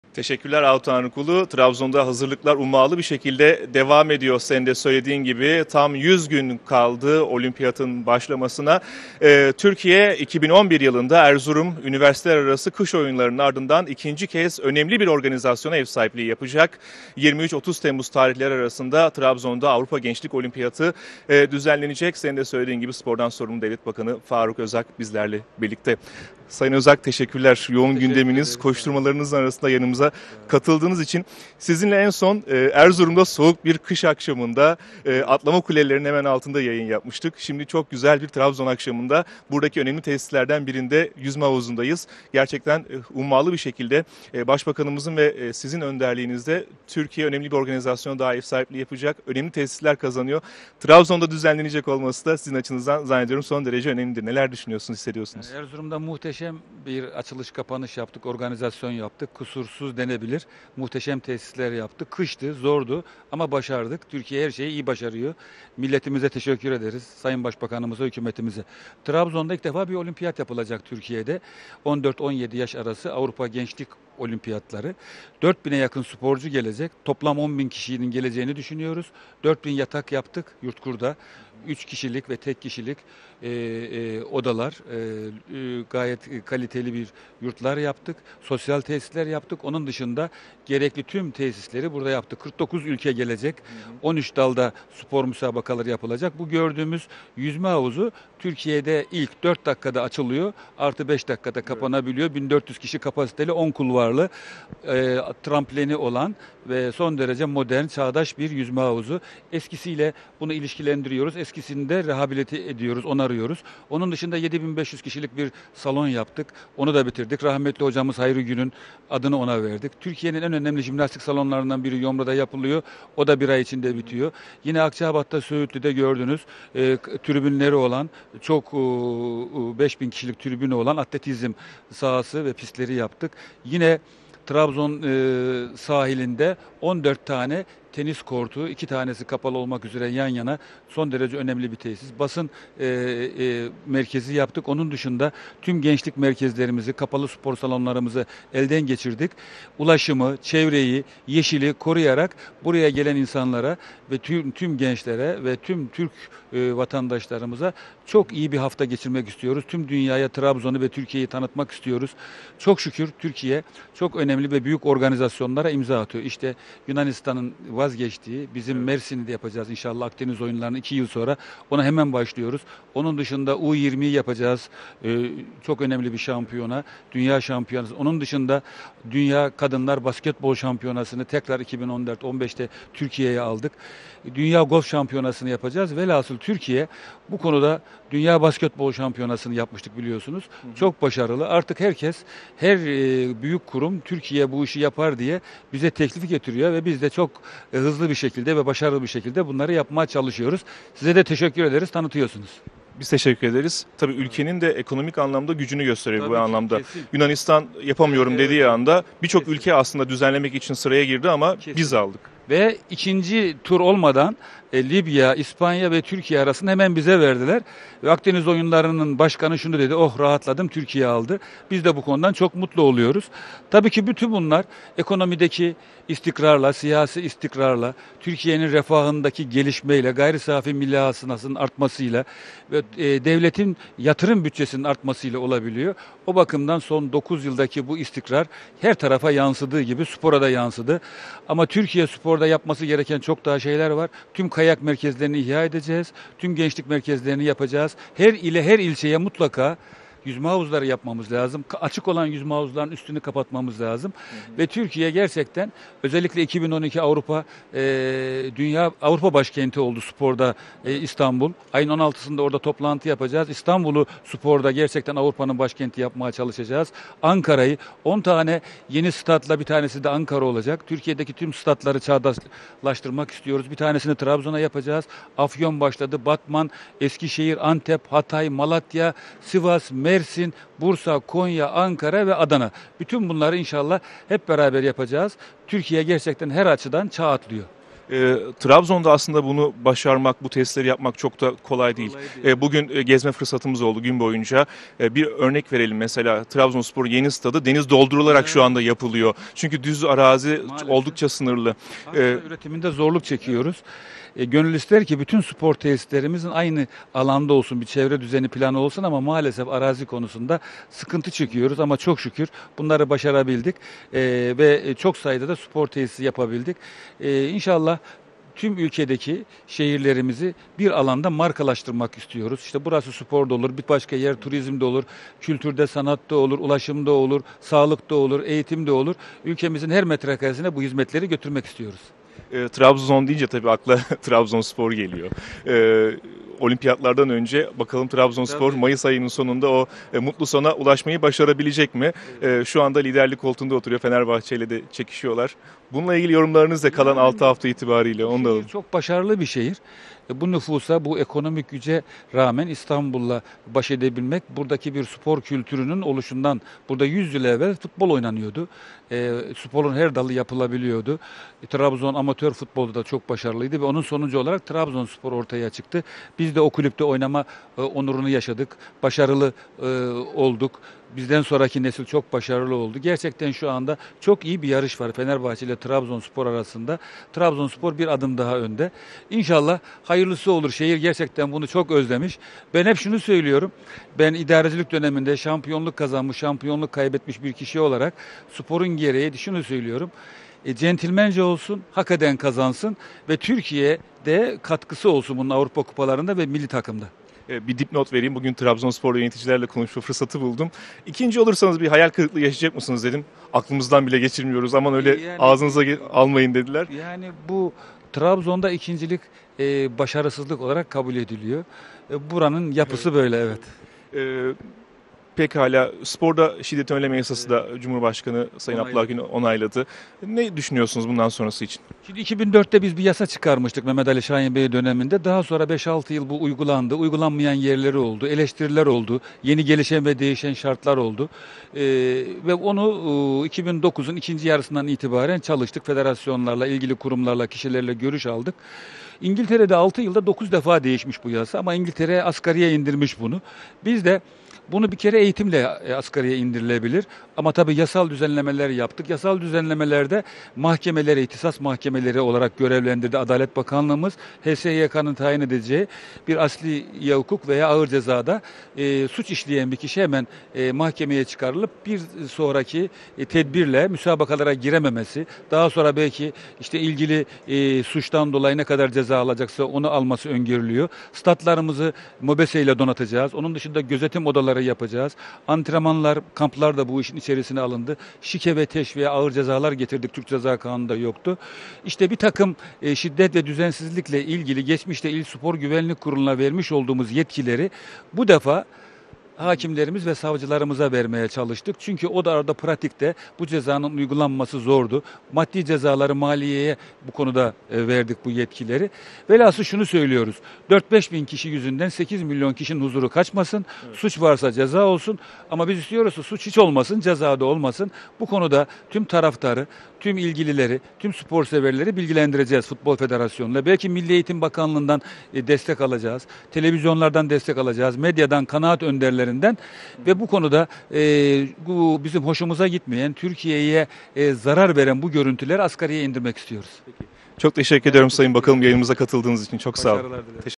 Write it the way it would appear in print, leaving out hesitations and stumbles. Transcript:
Teşekkürler Altuğ Kulu. Trabzon'da hazırlıklar ummalı bir şekilde devam ediyor. Senin de söylediğin gibi tam 100 gün kaldı olimpiyatın başlamasına. Türkiye 2011 yılında Erzurum Üniversiteler Arası Kış Oyunları'nın ardından ikinci kez önemli bir organizasyona ev sahipliği yapacak. 23-30 Temmuz tarihleri arasında Trabzon'da Avrupa Gençlik Olimpiyatı düzenlenecek. Senin de söylediğin gibi Spordan Sorumlu Devlet Bakanı Faruk Özak bizlerle birlikte. Sayın Özak, teşekkürler. Yoğun gündeminiz, koşturmalarınız arasında yanımıza katıldığınız için. Sizinle en son Erzurum'da soğuk bir kış akşamında atlama kulelerinin hemen altında yayın yapmıştık. Şimdi çok güzel bir Trabzon akşamında buradaki önemli tesislerden birinde yüzme havuzundayız. Gerçekten ummalı bir şekilde Başbakanımızın ve sizin önderliğinizde Türkiye önemli bir organizasyona daha ev sahipliği yapacak. Önemli tesisler kazanıyor. Trabzon'da düzenlenecek olması da sizin açınızdan zannediyorum son derece önemlidir. Neler düşünüyorsunuz, hissediyorsunuz? Erzurum'da muhteşem bir açılış kapanış yaptık, organizasyon yaptık. Kusursuz denebilir. Muhteşem tesisler yaptık. Kıştı, zordu ama başardık. Türkiye her şeyi iyi başarıyor. Milletimize teşekkür ederiz. Sayın Başbakanımıza, hükümetimize. Trabzon'da ilk defa bir olimpiyat yapılacak Türkiye'de. 14-17 yaş arası Avrupa Gençlik Olimpiyatları. 4000'e yakın sporcu gelecek. Toplam 10.000 kişinin geleceğini düşünüyoruz. 4000 yatak yaptık Yurtkur'da. 3 kişilik ve tek kişilik odalar, gayet kaliteli bir yurtlar yaptık. Sosyal tesisler yaptık. Onun dışında gerekli tüm tesisleri burada yaptık. 49 ülke gelecek. 13 dalda spor müsabakaları yapılacak. Bu gördüğümüz yüzme havuzu Türkiye'de ilk 4 dakikada açılıyor. Artı 5 dakikada kapanabiliyor. 1400 kişi kapasiteli 10 kulvarlı trampleni olan ve son derece modern, çağdaş bir yüzme havuzu. Eskisiyle bunu ilişkilendiriyoruz. Eskisini de rehabilite ediyoruz, onarıyoruz. Onun dışında 7500 kişilik bir salon yaptık. Onu da bitirdik. Rahmetli hocamız Hayri Gün'ün adını ona verdik. Türkiye'nin en önemli jimnastik salonlarından biri Yomra'da yapılıyor. O da bir ay içinde bitiyor. Yine Akçabat'ta, Söğütlü'de gördünüz tribünleri olan çok 5000 kişilik tribünü olan atletizm sahası ve pistleri yaptık. Yine Trabzon sahilinde 14 tane tenis kortu, 2 tanesi kapalı olmak üzere yan yana son derece önemli bir tesis. Basın merkezi yaptık. Onun dışında tüm gençlik merkezlerimizi, kapalı spor salonlarımızı elden geçirdik. Ulaşımı, çevreyi, yeşili koruyarak buraya gelen insanlara ve tüm gençlere ve tüm Türk vatandaşlarımıza çok iyi bir hafta geçirmek istiyoruz. Tüm dünyaya Trabzon'u ve Türkiye'yi tanıtmak istiyoruz. Çok şükür Türkiye çok önemli ve büyük organizasyonlara imza atıyor. İşte Yunanistan'ın vazgeçtiği, bizim Mersin'de de yapacağız inşallah Akdeniz oyunlarını 2 yıl sonra. Ona hemen başlıyoruz. Onun dışında U20'yi yapacağız. Çok önemli bir şampiyona. Dünya şampiyonası. Onun dışında Dünya Kadınlar Basketbol Şampiyonası'nı tekrar 2014-15'te Türkiye'ye aldık. Dünya Golf Şampiyonası'nı yapacağız. Velhasıl Türkiye bu konuda Dünya Basketbol Şampiyonası'nı yapmıştık biliyorsunuz. Çok başarılı. Artık herkes, her büyük kurum Türkiye bu işi yapar diye bize teklif getiriyor ve biz de çok hızlı bir şekilde ve başarılı bir şekilde bunları yapmaya çalışıyoruz. Size de teşekkür ederiz, tanıtıyorsunuz. Biz teşekkür ederiz. Tabii ülkenin de ekonomik anlamda gücünü gösteriyor Tabii bu ki, anlamda. kesin. Yunanistan yapamıyorum Evet, dediği anda birçok kesin. ülke aslında düzenlemek için sıraya girdi ama Kesin. biz aldık. Ve ikinci tur olmadan Libya, İspanya ve Türkiye arasında hemen bize verdiler. Ve Akdeniz oyunlarının başkanı şunu dedi, oh rahatladım Türkiye aldı. Biz de bu konudan çok mutlu oluyoruz. Tabii ki bütün bunlar ekonomideki istikrarla, siyasi istikrarla, Türkiye'nin refahındaki gelişmeyle, gayri safi milli hasılasının artmasıyla ve devletin yatırım bütçesinin artmasıyla olabiliyor. O bakımdan son 9 yıldaki bu istikrar her tarafa yansıdığı gibi spora da yansıdı. Ama Türkiye sporda yapması gereken çok daha şeyler var. Tüm kayak merkezlerini ihya edeceğiz. Tüm gençlik merkezlerini yapacağız. Her ile her ilçeye mutlaka yüzme havuzları yapmamız lazım. Açık olan yüzme havuzlarının üstünü kapatmamız lazım. Ve Türkiye gerçekten özellikle 2012 Dünya Avrupa başkenti oldu sporda İstanbul. Ayın 16'sında orada toplantı yapacağız. İstanbul'u sporda gerçekten Avrupa'nın başkenti yapmaya çalışacağız. Ankara'yı 10 tane yeni statla bir tanesi de Ankara olacak. Türkiye'deki tüm statları çağdaşlaştırmak istiyoruz. Bir tanesini Trabzon'a yapacağız. Afyon başladı. Batman, Eskişehir, Antep, Hatay, Malatya, Sivas, Mersin, Bursa, Konya, Ankara ve Adana. Bütün bunları inşallah hep beraber yapacağız. Türkiye gerçekten her açıdan çağ atlıyor. Trabzon'da aslında bunu başarmak, bu testleri yapmak çok da kolay değil. Kolay değil. Bugün gezme fırsatımız oldu gün boyunca. Bir örnek verelim, mesela Trabzonspor yeni stadı deniz doldurularak şu anda yapılıyor. Çünkü düz arazi Maalesef. oldukça sınırlı. Hala üretiminde zorluk çekiyoruz. Gönül ister ki bütün spor tesislerimizin aynı alanda olsun, bir çevre düzeni planı olsun ama maalesef arazi konusunda sıkıntı çekiyoruz ama çok şükür bunları başarabildik. Ve çok sayıda da spor tesisi yapabildik. İnşallah tüm ülkedeki şehirlerimizi bir alanda markalaştırmak istiyoruz. İşte burası spor da olur, bir başka yer turizm de olur, kültürde, sanatta olur, ulaşımda olur, sağlıkta olur, eğitimde olur. Ülkemizin her metrekaresine bu hizmetleri götürmek istiyoruz. Trabzon deyince tabii akla Trabzonspor geliyor. Olimpiyatlardan önce bakalım Trabzonspor Tabii. Mayıs ayının sonunda o mutlu sona ulaşmayı başarabilecek mi? Şu anda liderlik koltuğunda oturuyor. Fenerbahçe ile de çekişiyorlar. Bununla ilgili yorumlarınız da kalan 6 hafta itibariyle onu da alalım. Çok başarılı bir şehir. Bu nüfusa, bu ekonomik güce rağmen İstanbul'la baş edebilmek, buradaki bir spor kültürünün oluşundan, burada 100 yıl evvel futbol oynanıyordu. Sporun her dalı yapılabiliyordu. Trabzon amatör futbolda da çok başarılıydı ve onun sonucu olarak Trabzonspor ortaya çıktı. Biz de o kulüpte oynama onurunu yaşadık. Başarılı olduk. Bizden sonraki nesil çok başarılı oldu. Gerçekten şu anda çok iyi bir yarış var Fenerbahçe ile Trabzonspor arasında. Trabzonspor bir adım daha önde. İnşallah hayırlısı olur. Şehir gerçekten bunu çok özlemiş. Ben hep şunu söylüyorum. Ben idarecilik döneminde şampiyonluk kazanmış, şampiyonluk kaybetmiş bir kişi olarak sporun gereği şunu söylüyorum. Centilmence olsun, hak eden kazansın ve Türkiye'de katkısı olsun bunun Avrupa kupalarında ve milli takımda. Bir dipnot vereyim. Bugün Trabzonspor yöneticilerle konuşma fırsatı buldum. İkinci olursanız bir hayal kırıklığı yaşayacak mısınız dedim. Aklımızdan bile geçirmiyoruz. Aman öyle Yani- ağzınıza almayın dediler. Yani bu Trabzon'da ikincilik başarısızlık olarak kabul ediliyor. Buranın yapısı böyle, evet. Ee, Pekala, sporda şiddet önleme yasası da Cumhurbaşkanı Sayın Onayladı. Abdullah Gül onayladı. Ne düşünüyorsunuz bundan sonrası için? Şimdi 2004'te biz bir yasa çıkarmıştık Mehmet Ali Şahin Bey döneminde. Daha sonra 5-6 yıl bu uygulandı. Uygulanmayan yerleri oldu, eleştiriler oldu, yeni gelişen ve değişen şartlar oldu. Ve onu 2009'un ikinci yarısından itibaren çalıştık. Federasyonlarla, ilgili kurumlarla, kişilerle görüş aldık. İngiltere'de 6 yılda 9 defa değişmiş bu yasa ama İngiltere asgariye indirmiş bunu. Biz de bunu bir kere eğitimle asgariye indirilebilir. Ama tabii yasal düzenlemeler yaptık. Yasal düzenlemelerde mahkemeleri, ihtisas mahkemeleri olarak görevlendirdi Adalet Bakanlığımız. HSYK'nın tayin edeceği bir asli hukuk veya ağır cezada suç işleyen bir kişi hemen mahkemeye çıkarılıp bir sonraki tedbirle müsabakalara girememesi, daha sonra belki işte ilgili suçtan dolayı ne kadar ceza alacaksa onu alması öngörülüyor. Statlarımızı MOBESE ile donatacağız. Onun dışında gözetim odaları yapacağız. Antrenmanlar, kamplar da bu işin içerisine alındı. Şike ve teşviğe ağır cezalar getirdik. Türk Ceza Kanunu'nda yoktu. İşte bir takım şiddet ve düzensizlikle ilgili geçmişte İl Spor Güvenlik Kurulu'na vermiş olduğumuz yetkileri bu defa hakimlerimiz ve savcılarımıza vermeye çalıştık. Çünkü o da arada pratikte bu cezanın uygulanması zordu. Maddi cezaları maliyeye bu konuda verdik bu yetkileri. Velhasıl şunu söylüyoruz. 4-5 bin kişi yüzünden 8 milyon kişinin huzuru kaçmasın. Evet. Suç varsa ceza olsun. Ama biz istiyoruz ki suç hiç olmasın, ceza da olmasın. Bu konuda tüm taraftarı, tüm ilgilileri, tüm spor severleri bilgilendireceğiz Futbol Federasyonu'na. Belki Milli Eğitim Bakanlığı'ndan destek alacağız. Televizyonlardan destek alacağız. Medyadan, kanaat önderlerinden ve bu konuda bu bizim hoşumuza gitmeyen, Türkiye'ye zarar veren bu görüntüleri asgariye indirmek istiyoruz. Çok teşekkür ediyorum Sayın Bakalım, yayınımıza katıldığınız için. Çok sağ olun. Başarılar dilerim.